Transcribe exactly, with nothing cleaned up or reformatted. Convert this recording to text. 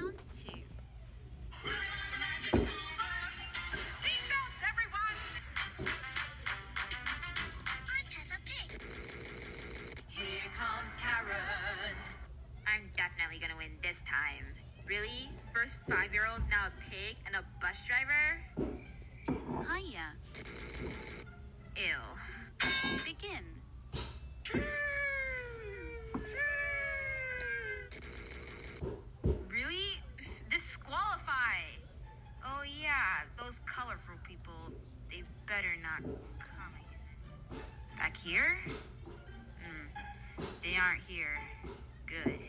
round two. Seatbelts, everyone! I'm Peppa Pig. Here comes Karen. I'm definitely gonna win this time. Really? First five-year-old's now a pig and a bus driver? Hiya. Ew. Begin. Really? Disqualify! Oh yeah, those colorful people, they better not come again. Back here? Hmm, they aren't here. Good.